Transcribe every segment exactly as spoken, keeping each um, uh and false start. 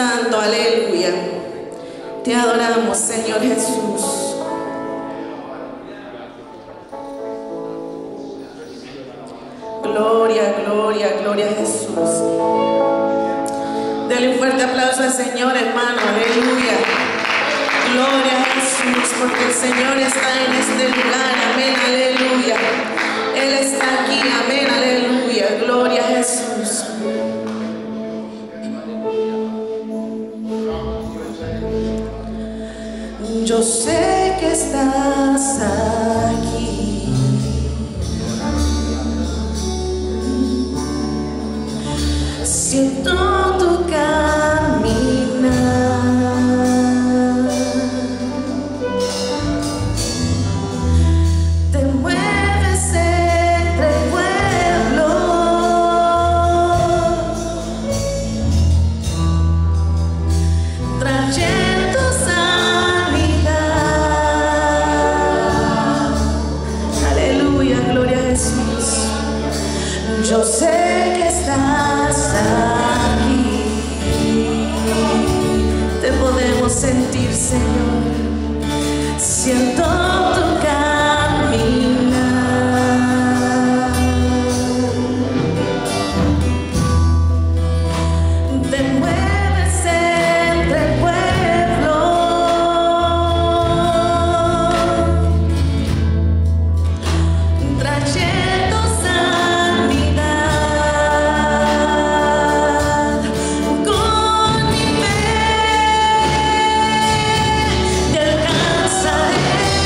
Santo, aleluya. Te adoramos, Señor Jesús. Gloria, gloria, gloria a Jesús. Dale un fuerte aplauso al Señor, hermano, aleluya. Gloria a Jesús, porque el Señor está en este lugar, amén, aleluya. Él está aquí, amén, aleluya. Gloria a Jesús. Yo sé que estás aquí. Siento tu caminar. Te mueves entre pueblos, trayendo sanidad. Aleluya, gloria a Jesús. Yo sé que estás aquí. Te podemos sentir, Señor. Siento tu caminar. Te mueves entre pueblos, trayendo sanidad. Con mi fe te alcanzaré.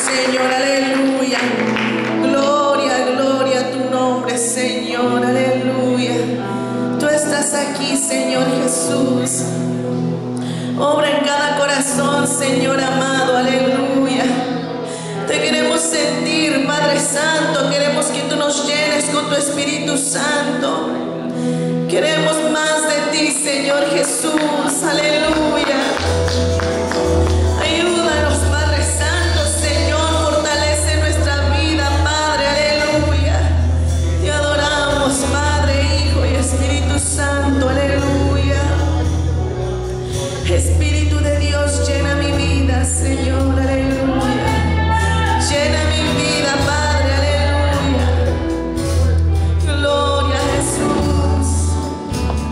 Señor, aleluya. Gloria, gloria a tu nombre, Señor, aleluya. Tú estás aquí, Señor Jesús. Obra en cada corazón, Señor amado, aleluya. Te queremos sentir, Padre Santo. Queremos que tú nos llenes con tu Espíritu Santo. Queremos más de ti, Señor Jesús, aleluya. Ayúdanos, Padre Santo, Señor, fortalece nuestra vida, Padre, aleluya. Te adoramos, Padre, Hijo y Espíritu Santo, aleluya. Espíritu de Dios, llena mi vida, Señor, aleluya. Llena mi vida, Padre, aleluya. Gloria a Jesús.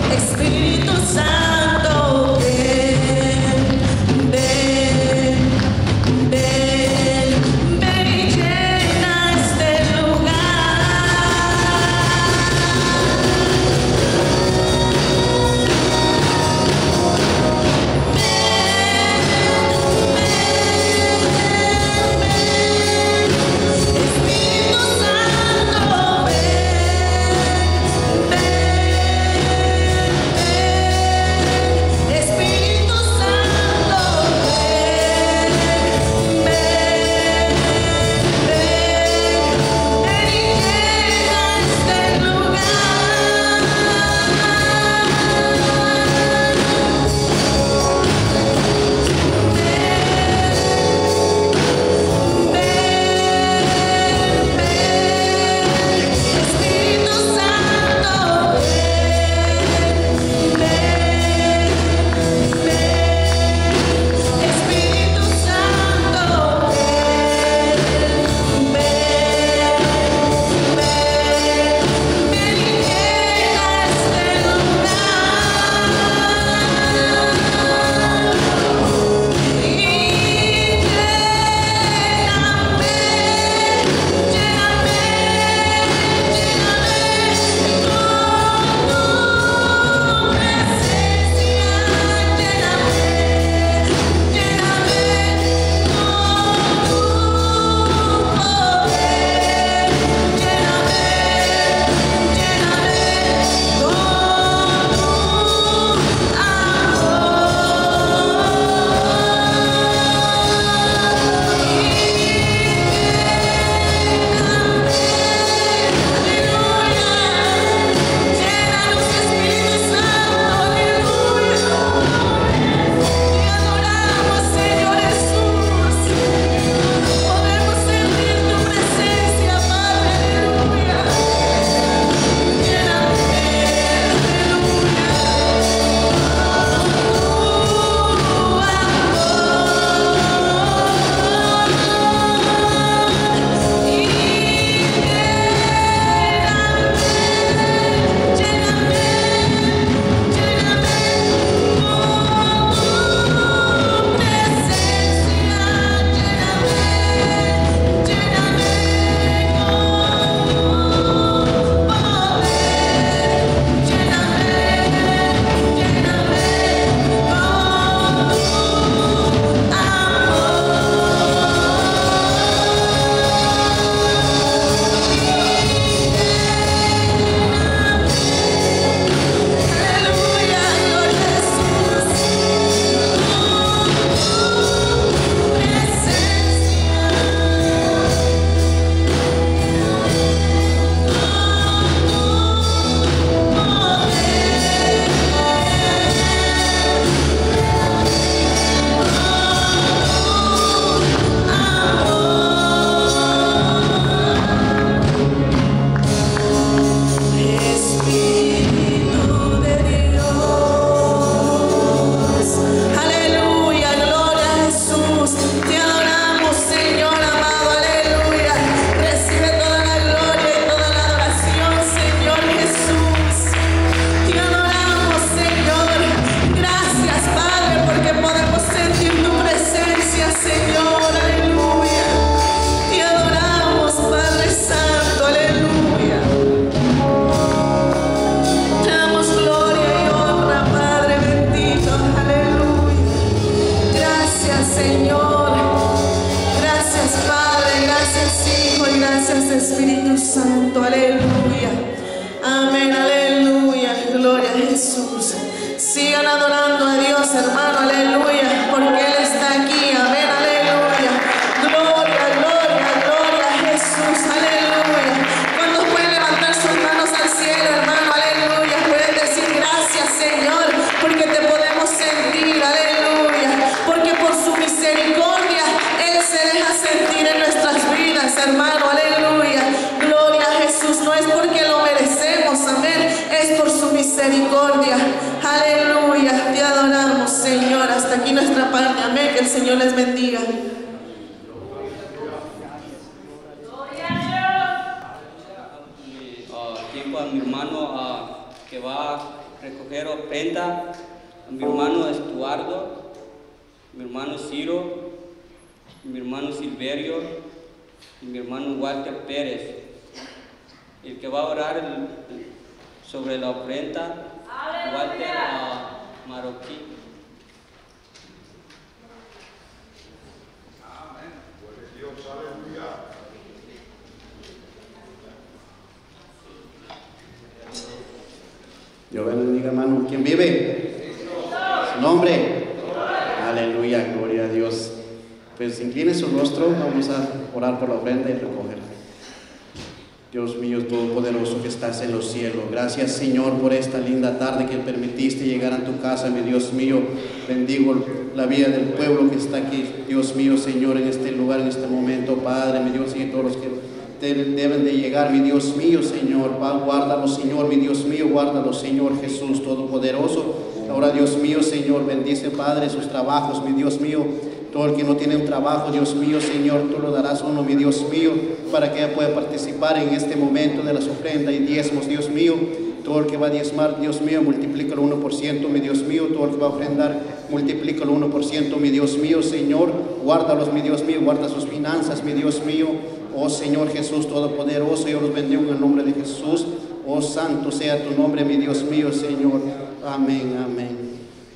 Espíritu Santo, ven, ven, ven, ven y llena este lugar. Espíritu Santo, aleluya, amén, aleluya, gloria a Jesús. Sigan adorando a Dios, hermano, aleluya, porque Él está aquí, amén, aleluya, gloria, gloria, gloria a Jesús, aleluya. ¿Cuántos pueden levantar sus manos al cielo, hermano, aleluya? Pueden decir gracias, Señor, porque te podemos sentir, aleluya, porque por su misericordia Él se deja sentir en nuestras vidas, hermano, aleluya, gloria a Jesús. No es porque lo merecemos, amén, es por su misericordia, aleluya. Te adoramos, Señor. Hasta aquí nuestra parte, amén. Que el Señor les bendiga. Aquí con mi hermano uh, que va va a recoger ofrenda, a mi hermano Estuardo, mi hermano Ciro, mi hermano Silverio y mi hermano Walter Pérez. El que va a orar el, sobre la ofrenda, Walter uh, Marroquí. Amén. Gloria a Dios, aleluya. Dios bendiga, hermano. ¿Quién vive? Su nombre. Aleluya, gloria a Dios. Pues incline su rostro, vamos a orar por la ofrenda y recogerla. Dios mío todopoderoso que estás en los cielos, gracias Señor por esta linda tarde que permitiste llegar a tu casa, mi Dios mío. Bendigo la vida del pueblo que está aquí, Dios mío, Señor, en este lugar, en este momento, Padre, mi Dios, y todos los que deben de llegar, mi Dios mío, Señor. Guárdalos, Señor, mi Dios mío, guárdalos, Señor Jesús todopoderoso. Ahora, Dios mío, Señor, bendice, Padre, sus trabajos, mi Dios mío. Todo el que no tiene un trabajo, Dios mío, Señor, tú lo darás uno, mi Dios mío, para que ella pueda participar en este momento de las ofrendas y diezmos, Dios mío. Todo el que va a diezmar, Dios mío, multiplícalo uno por ciento, mi Dios mío. Todo el que va a ofrendar, multiplícalo uno por ciento, mi Dios mío, Señor. Guárdalos, mi Dios mío, guarda sus finanzas, mi Dios mío. Oh Señor Jesús Todopoderoso, yo los bendigo en el nombre de Jesús. Oh santo sea tu nombre, mi Dios mío, Señor. Amén, amén.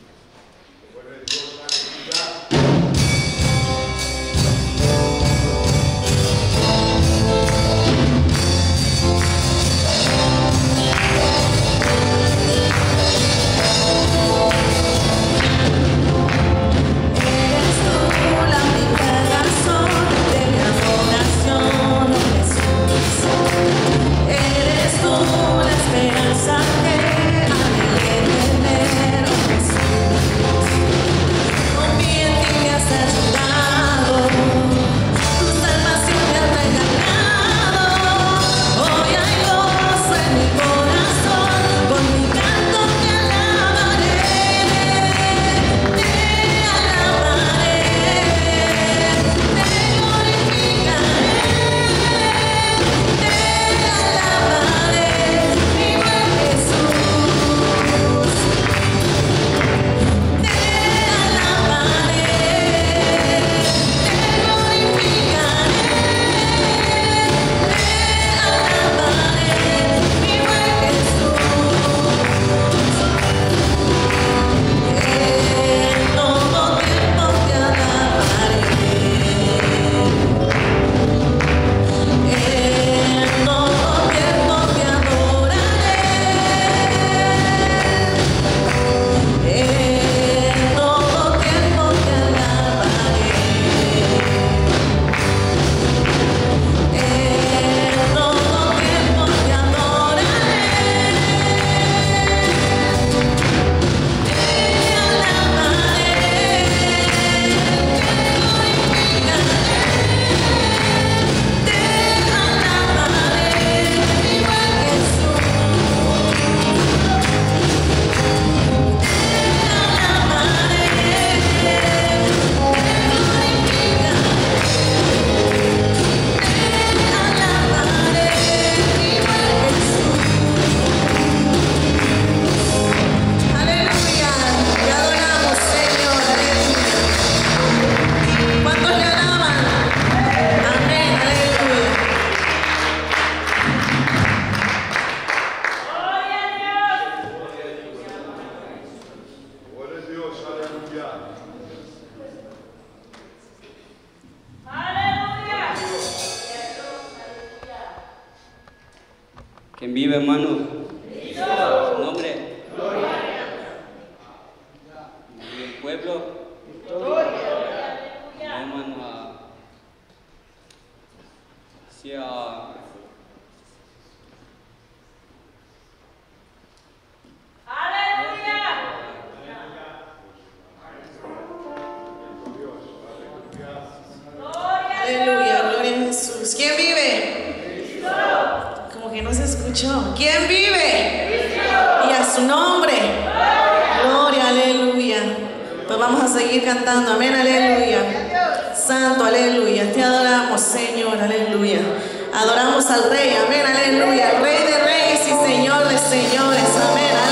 ¿Quién vive, hermano? Su nombre. Y el pueblo. Hermano, hacia Aleluya, gloria a Jesús. ¿Quién vive? Como que no se escuchó. ¿Quién vive? Y a su nombre. Gloria, aleluya. Pues vamos a seguir cantando. Amén, aleluya. Santo, aleluya. Te adoramos, Señor, aleluya. Adoramos al Rey. Amén, aleluya. Rey de reyes y Señor de señores. Amén, aleluya.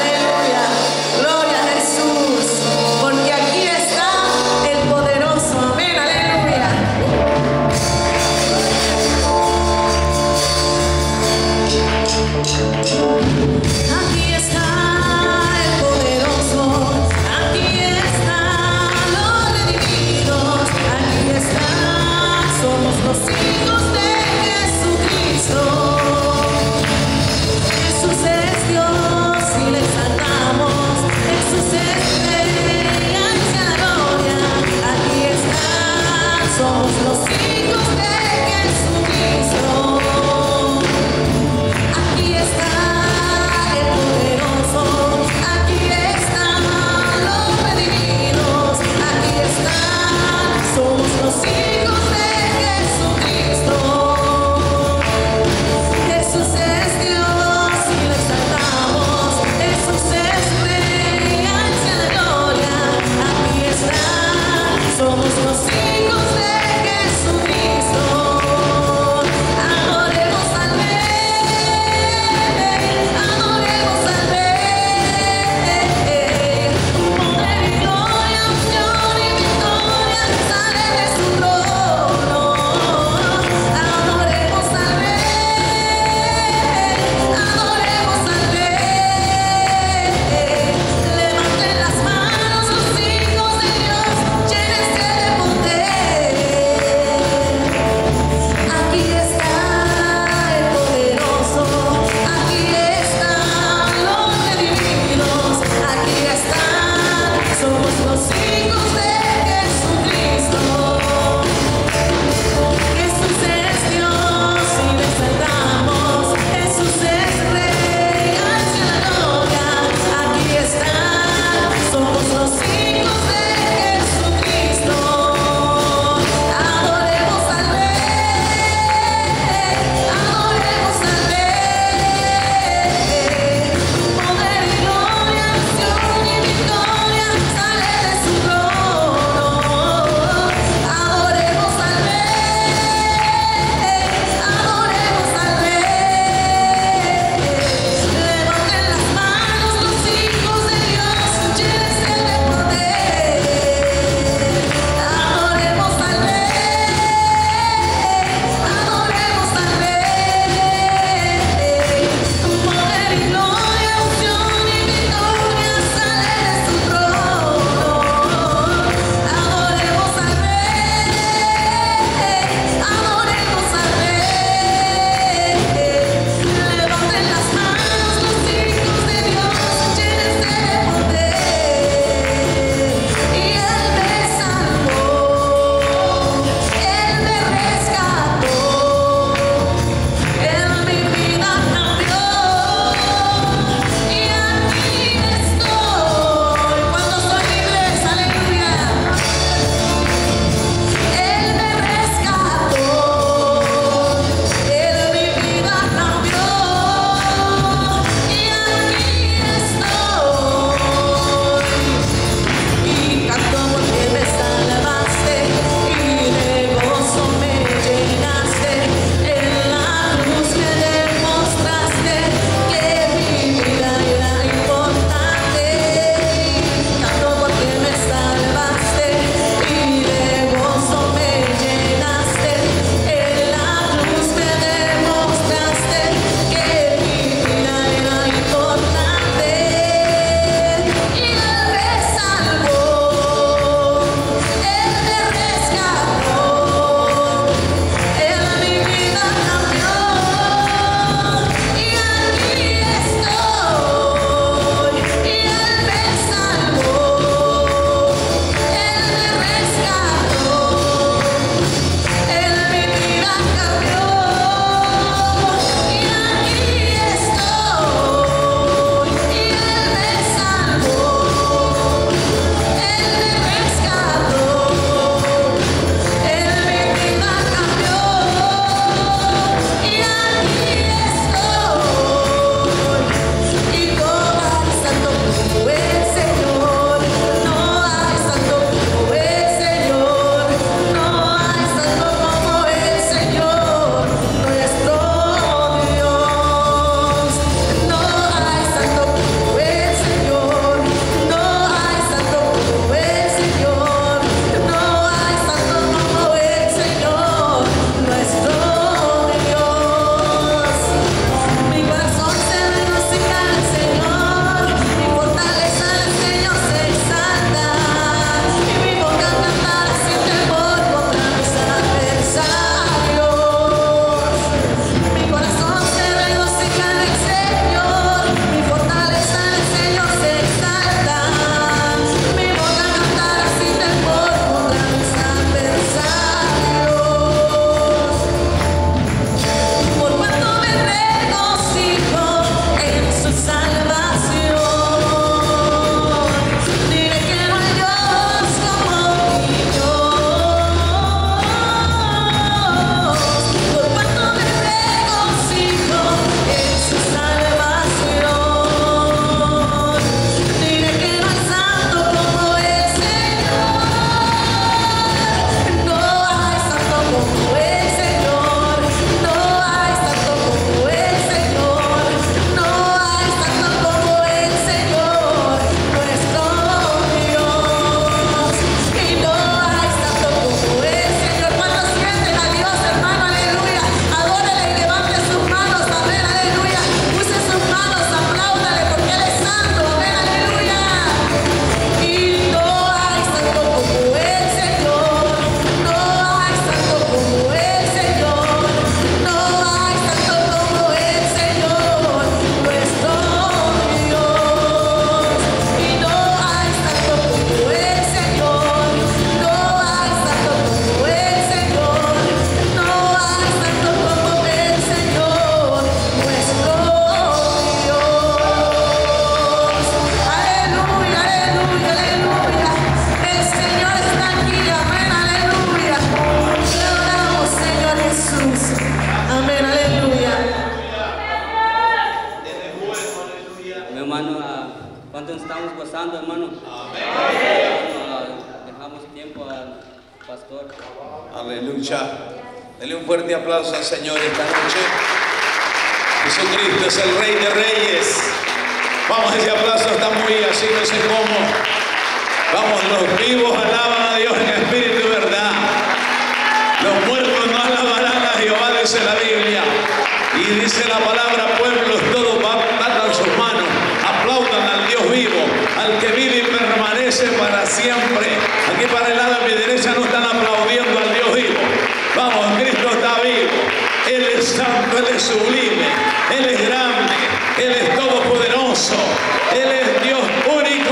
gozando, hermano. Amén. Dejamos tiempo al pastor. Aleluya. Dele un fuerte aplauso al Señor esta noche. Jesucristo es el Rey de Reyes. Vamos, ese aplauso está muy así, no sé cómo. Vamos, los vivos alaban a Dios en espíritu y verdad. Los muertos no alabarán a Jehová, dice la Biblia. Y dice la palabra, pueblos todos batan sus manos, aplaudan al Dios vivo, al que vive y permanece para siempre. Aquí para el lado de mi derecha no están aplaudiendo al Dios vivo. Vamos, Cristo está vivo. Él es santo, Él es sublime, Él es grande, Él es todopoderoso, Él es Dios único.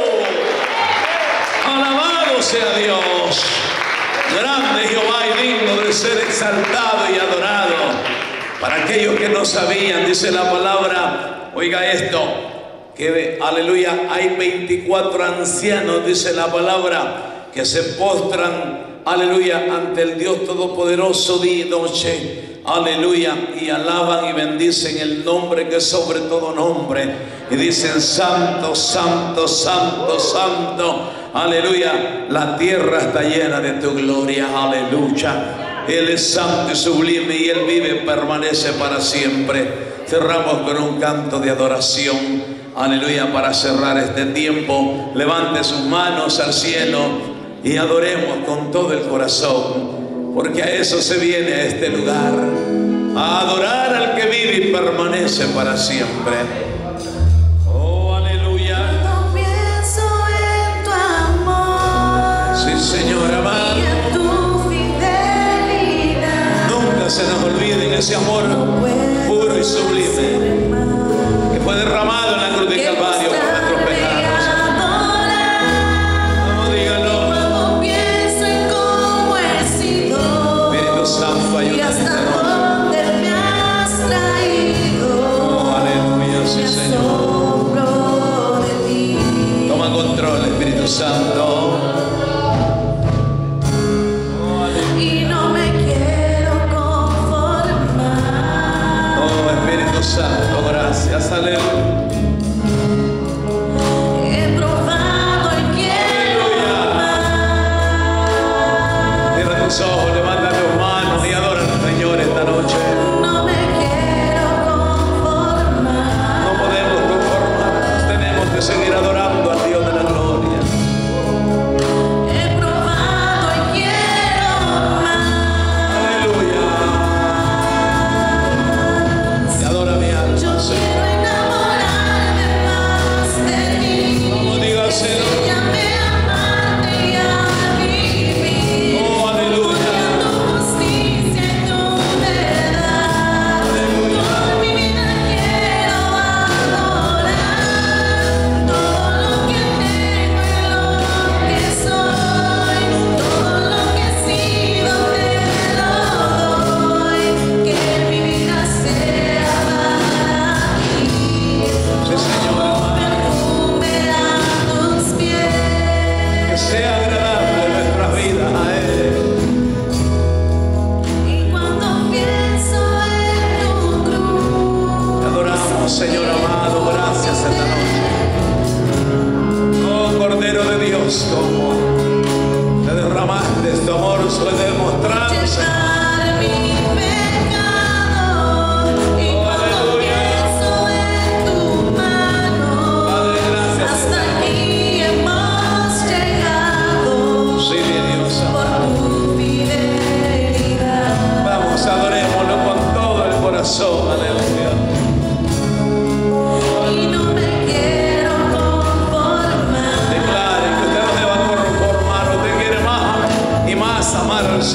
Alabado sea Dios. Grande Jehová y digno de ser exaltado y adorado. Para aquellos que no sabían, dice la palabra, oiga esto, que aleluya, hay veinticuatro ancianos, dice la palabra, que se postran, aleluya, ante el Dios Todopoderoso día y noche, aleluya, y alaban y bendicen el nombre que es sobre todo nombre, y dicen santo, santo, santo, santo, aleluya, la tierra está llena de tu gloria, aleluya. Él es santo y sublime y Él vive y permanece para siempre. Cerramos con un canto de adoración, aleluya, para cerrar este tiempo. Levante sus manos al cielo y adoremos con todo el corazón, porque a eso se viene a este lugar, a adorar al que vive y permanece para siempre. Oh, aleluya. Cuando pienso en tu amor, Sí, Señor amado, y en tu fidelidad, nunca se nos olvide ese amor puro y sublime que fue derramado en la cruz de Calvario por nuestros pecados. Vamos, díganlo. cuando pienso en cómo he sido Espíritu Santo, y ayúdame hasta esta noche. dónde me has traído, Oh, aleluya, me sí, Señor. asombro de ti. Toma control, Espíritu Santo. Oh, aleluya. Y no me quiero conformar. Oh, Espíritu Santo, gracias, aleluya. He probado y quiero más. Cierra tus ojos, levanta tus manos y adora al Señor esta noche. No me quiero conformar. No podemos conformarnos, tenemos que seguir adorando al Dios de la gloria. He probado y quiero más. Aleluya. Y adora mi alma, Yo Señor. quiero enamorarme más de ti. Vamos, dígaselo. Enséñame a amarte y a vivir. Oh, aleluya. Por tu justicia y tu verdad. Con mi vida quiero adorar. Todo lo que tengo y lo que soy, todo lo que he sido te lo doy. Que mi vida sea para ti. Sí, Señor. Perfume a tus pies. Que sea agradable nuestra vida a Él. Y cuando pienso en tu cruz, Te adoramos, Señor amado, gracias esta noche. Oh, Cordero de Dios, como te derramaste tu amor suele demostrarse. llevar mi pecado. Y cuando pienso en tu mano, Padre, gracias. hasta aquí hemos llegado. Sí, mi Dios amado. Por tu fidelidad. Vamos, adorémoslo con todo el corazón, aleluya. Y no me quiero conformar. Declare que usted no se va a conformar, usted quiere más y más amar al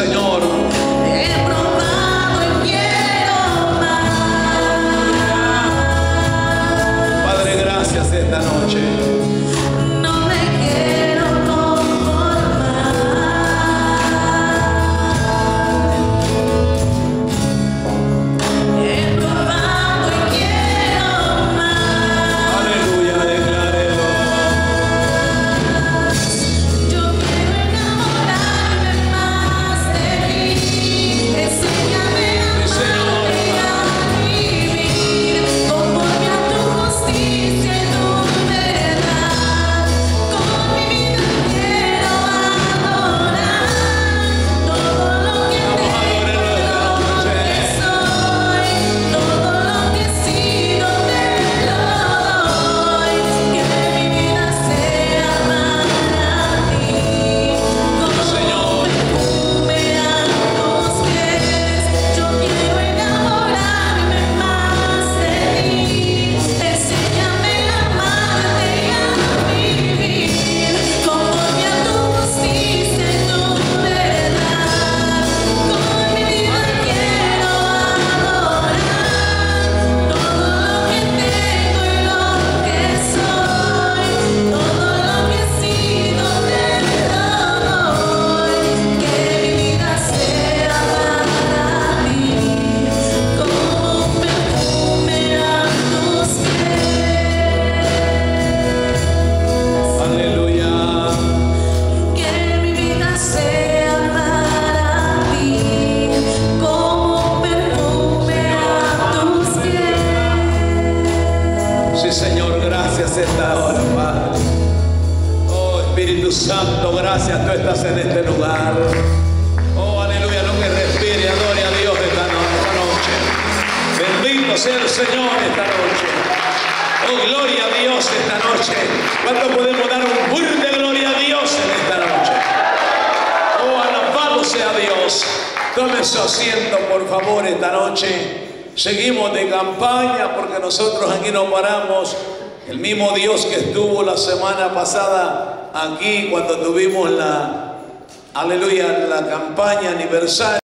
Santo, gracias, tú estás en este lugar. Oh, aleluya, lo que respire, adore a Dios esta noche. Bendito sea el Señor esta noche. Oh, gloria a Dios esta noche. ¿Cuánto podemos dar un fuerte gloria a Dios en esta noche? Oh, alabado sea Dios. Tome su asiento, por favor, esta noche. Seguimos de campaña porque nosotros aquí no paramos. El mismo Dios que estuvo la semana pasada aquí cuando tuvimos la, aleluya, la campaña aniversario.